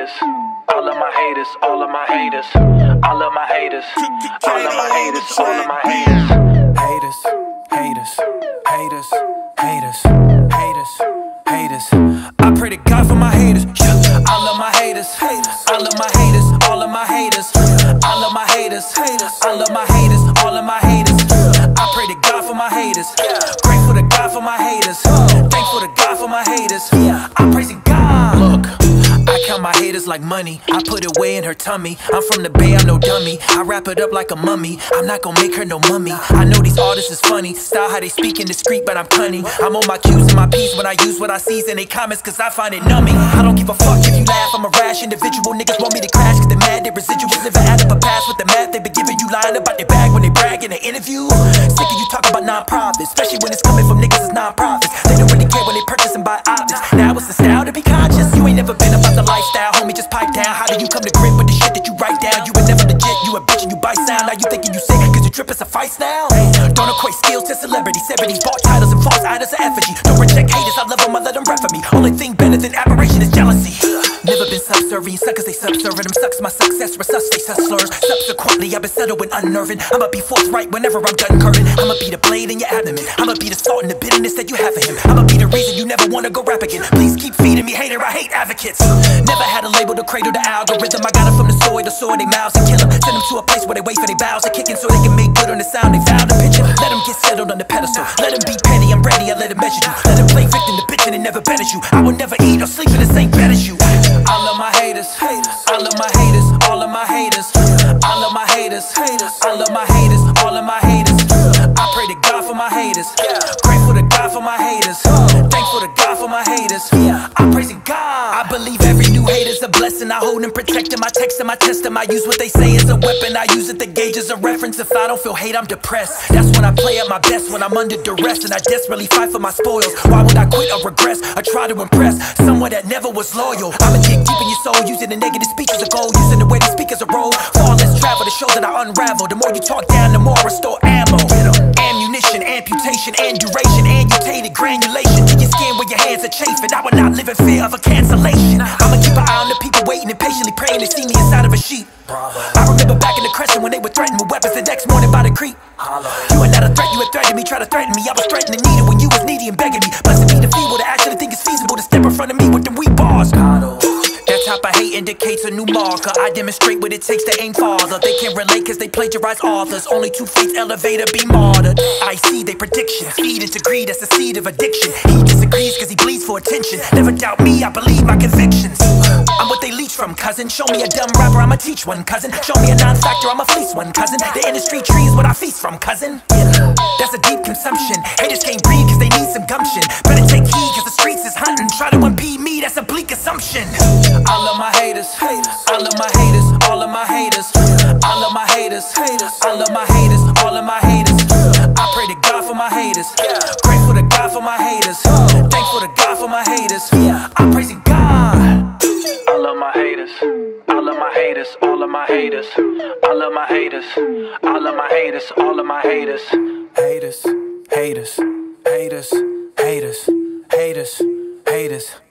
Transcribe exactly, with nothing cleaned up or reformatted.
haters, all of my haters, all of my haters, all of my haters, all of my haters, all of my haters. Haters, haters, haters, haters, haters, haters. I pray to God for my haters. All of my haters, all of my haters, all of my haters, all of my haters, all of my haters, all of my haters. I pray to God for my haters. Grateful to God for my haters. Thankful to God for my haters. I'm praising God. Look, I count my haters like money. I put it way in her tummy. I'm from the Bay, I'm no dummy. I wrap it up like a mummy. I'm not gonna make her no mummy. I know these artists is funny. Style how they speak in discreet, but I'm cunning. I'm on my cues and my P's when I use what I sees in they comments, cause I find it numbing. I don't give a fuck if you laugh, I'm a rash individual. Niggas want me to crash cause they mad, they residuals never add up a pass with the math. They been giving you lying about their bag when they brag in an interview. Sick of you talking about non-profits, especially when it's coming from niggas as non-profits. They don't really care when they purchase and buy optics. Now it's the style to be conscious. You ain't never been about the lifestyle, homie, just pipe down. How do you come to grip with the shit that you write down? You were never legit, you a bitch and you bite sound. Now you thinking you sick cause you trip as a fight now. Don't equate skills to celebrity. Seventies bought titles and false idols of effigy. Don't reject haters, I love them, I let them rep for me. Only thing better than admiration is jealousy. Never been subservient, suckers they subservient. Them sucks my success, resuscitate such slurs. Subsequently I've been settled and unnerving. I'ma be forthright whenever I'm done current. I'ma be the blade in your abdomen. I'ma be the salt and the bitterness that you have for him. I'ma be the reason you never wanna go rap again. Please keep feeding me hater, I hate advocates. Never had a label to cradle the algorithm. I got it from the soil, the soil they mouths and kill them. Send them to a place where they wait for their bows to kicking so they can make good on the sound they found and pitching. Let them get settled on the pedestal. Let them be petty, I'm ready, I let them measure you. Let them play victim to bitch and they never bet you. I will never eat or sleep in the same bed as you. All of my haters, all of my haters, all of my haters, all of my haters, all of my haters, all of my haters. I pray to God for my haters. Grateful to God for my haters. Thankful to God for my haters. I'm praising God. I believe every new hater's a blessing. I hold and protect them. I text them, I test them. I use what they say as a weapon. I use it to gauge as a reference. If I don't feel hate, I'm depressed. That's when I play at my best, when I'm under duress and I desperately fight for my spoils. Why would I quit or regress or try to impress someone that never was loyal? I'ma dig deep in your soul, using the negative speech as a goal, using the way they speak as a role. Far less travel to show that I unravel. The more you talk down, the more I restore ammo. Ammunition, amputation, and duration, annutated granulation to your skin where your hands are chafing. I will not live in fear of a cancellation. I'ma keep an eye on the people waiting and patiently praying to see me inside of a sheep. I remember back in the Crescent when they were threatened with weapons the next morning by the creek. You are not a threat, you had threatened me, try to threaten me. I was threatening to need it when you was needy and begging me. Blessed be the feeble to actually think it's feasible to step in front of me with them weak bars. That type of hate indicates a new marker. I demonstrate what it takes to aim farther. They can't relate cause they plagiarize authors. Only two fates elevate or be martyred. I see they predictions, feed into greed, that's the seed of addiction. He disagrees cause he bleeds for attention. Never doubt me, I believe my convictions. I'm what they leech from, cousin. Show me a dumb rapper, I'ma teach one, cousin. Show me a non-factor, I'ma fleece one, cousin. The industry tree is what I feast from, cousin. That's a deep consumption. Haters can't breathe cause they need some gumption. Better take heed cause the streets is hunting. Try to impede me, that's a bleak assumption. All of my haters, all of my haters, all of my haters, all of my haters, all of my haters, all of my haters. I pray to God for my haters. Grateful to God for my haters. Thankful to God for my haters. I'm praising God. All of my haters, all of my haters, all of my haters, all of my haters, all of my haters, all of my haters. Haters, haters, haters, haters, haters, haters.